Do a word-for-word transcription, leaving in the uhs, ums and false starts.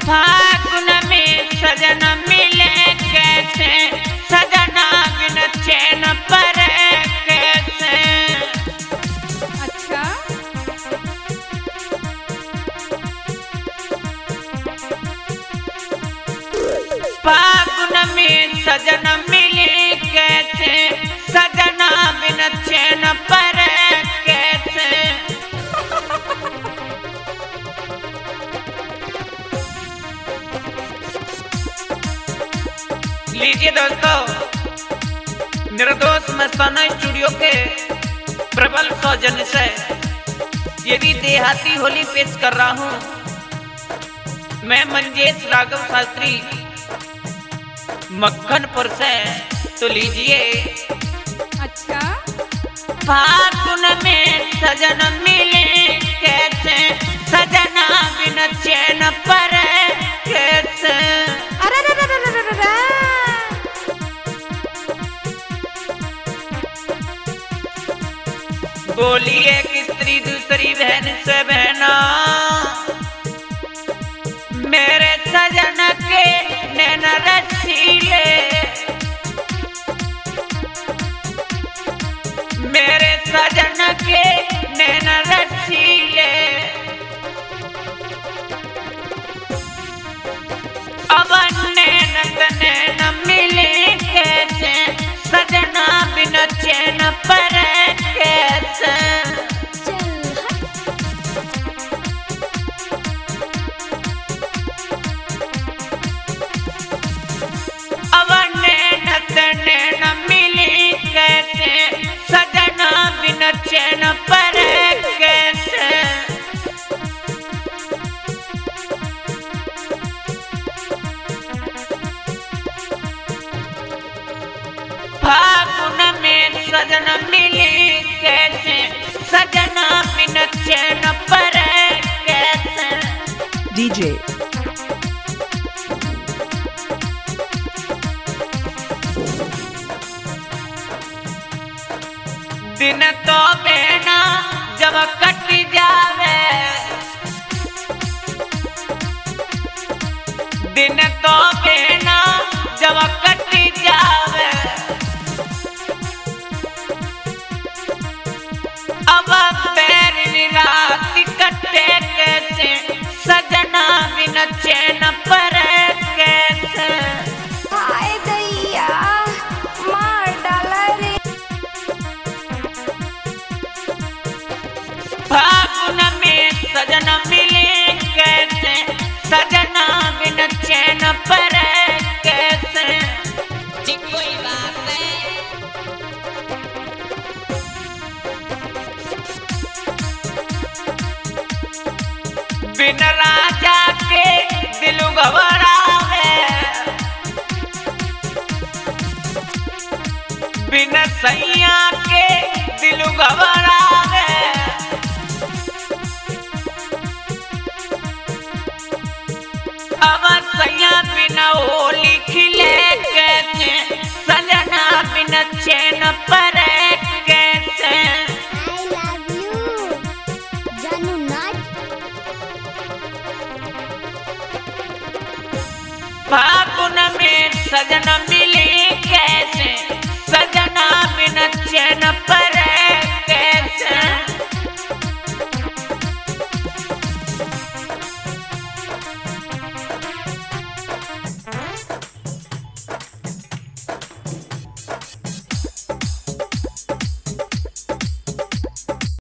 फागुन में सजन मिले कैसे, सजना बिन चैन पर कैसे। अच्छा फागुन में सजन मिले कैसे, सजना बिन चैन पर कैसे। लीजिए दोस्तों, निर्दोष मस्ताना स्टूडियो के प्रबल सौजन्य से ये भी देहाती होली पेश कर रहा हूँ। मैं मंजेश राघव शास्त्री मक्खनपुर से। तो लीजिए। अच्छा फागुन में सजन मिले कैसे, सजना बिन चैन पर कैसे। अरे रे रे रे रे रे रे। बोली एक स्त्री दूसरी बहन से बहना, मेरे सजन के नैन रसीले, मेरे सजन के नैन रसीले। अब नैन नैन मिले कैसे, सजना बिन चैन पर कैसे। अब नैन नैन मिले कैसे, सजना बिन चैन पर कैसे। फागुन में सजन मिले कैसे, सजना बिन चैन पर कैसे। डीजे दिन तो बेना जब कट जावे, दिन तो बेना जब कट जावे। अब पैर रात कटे कैसे, सजना बिन चैन पर कैसे। हाय दैया मार डाला रे। फागुन में सजन मिले कैसे, सजना बिन चैन पर कैसे। जी कोई बात नहीं। बिन राजा के दिल घबरावे, बिन सैया के दिल घबरावे। अब सैया बिन होली खिले कैसे, सजना बिन चैन पर कैसे। आई लव यू जानू नाच। फागुन में सजन मिले कैसे, सजना बिन चैन पर